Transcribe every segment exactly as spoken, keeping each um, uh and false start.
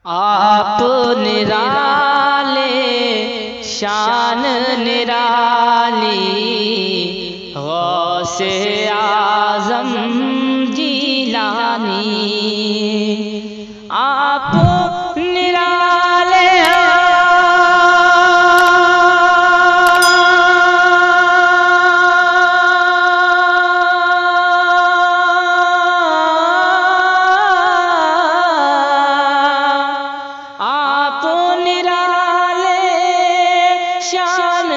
آپ نرالے شان نرالی غوث اعظم جیلانی آپ نرالے شان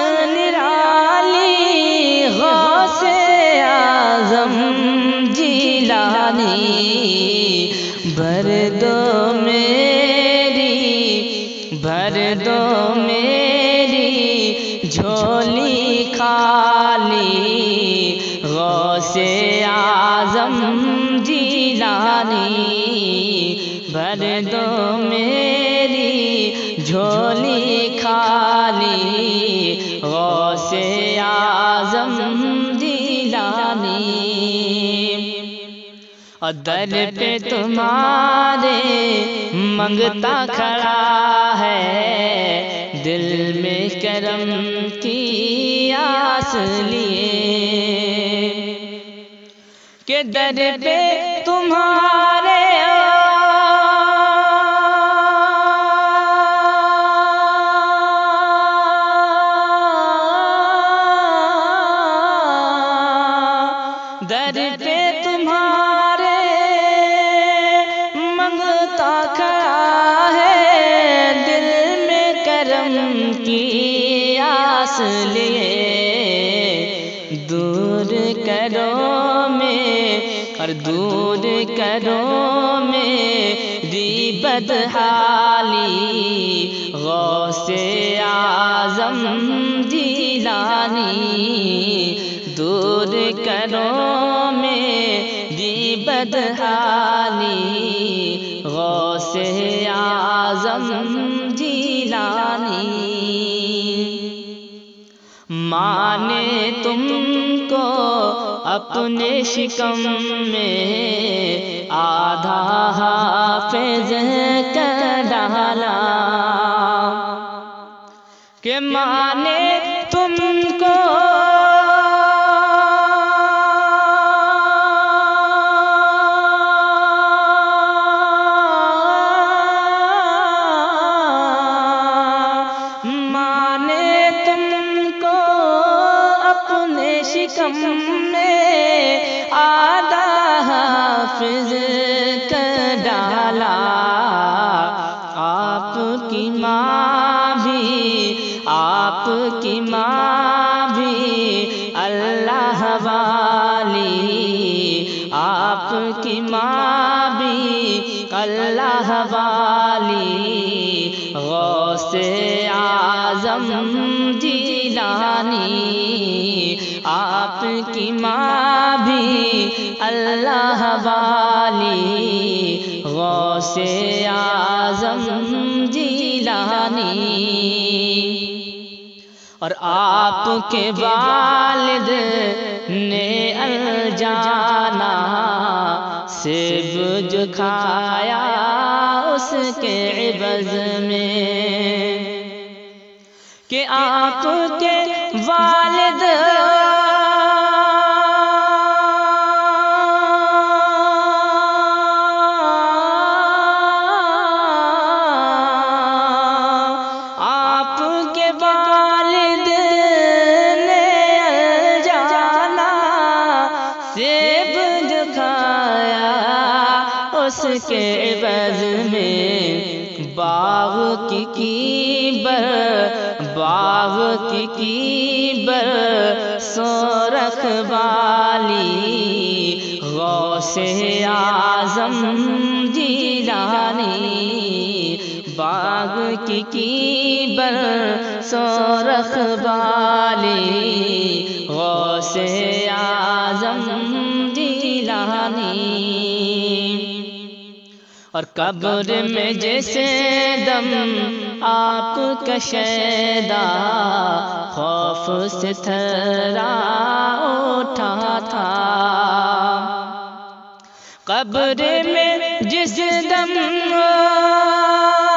نرالی غوث اعظم جیلانی بھر دو میری بھر دو میری جھولی خالی غوث اعظم جیلانی بھر دو میری جھولی خالی غوث اعظم جیلانی اور در پہ تمہارے منگتا کھڑا ہے دل میں کرم کی آس لیے کہ در پہ تمہارے در پہ تمہارے منگتا کھڑا ہے دل میں کرم کی آس لیے دور کرو میں اور دور کرو میری بدحالی غوث اعظم جیلانی دور کرو میری بدحالی غوث اعظم جیلانی ماں نے تم کو اپنے شکم میں آدھا حافظ کر ڈالا کہ ماں نے تم کو شکم میں آدھا حافظ کر ڈالا آپ کی ماں بھی آپ کی ماں بھی اللہ والی آپ کی ماں بھی اللہ والی غوث اعظم جیلانی آپ کی ماں بھی اللہ والی غوث اعظم جیلانی اور آپ کے والد نے الجانا سیب جو کھایا اس کے عوض میں کہ آپ کے والد آپ کے والد نے الجانا سیب جو کھایا اس کے عوض میں باغ کی کیبر باغ کی کیبر سورخ والی غوث اعظم جیلانی باغ کی کیبر سورخ والی غوث اعظم جیلانی اور قبر میں جیسے دم آپ کا شیدا خوف سے تھرا اٹھا تھا قبر میں جس دم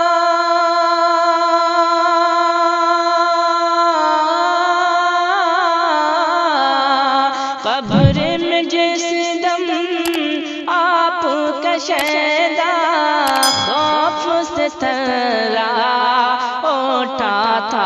شیدا خوف سے تھرا اٹھا تھا،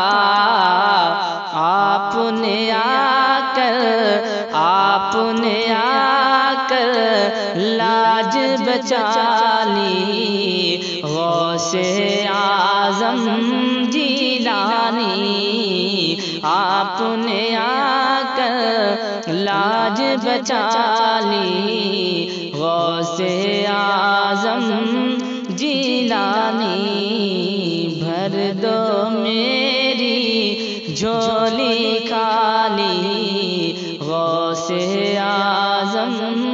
آپ نے آ کر آپ نے آ کر لاج بچا لی، غوث اعظم جیلانی آپ نے آ کر لاج بچا لی، غوث اعظم جیلانی بھر دو میری جھولی خالی، غوث اعظم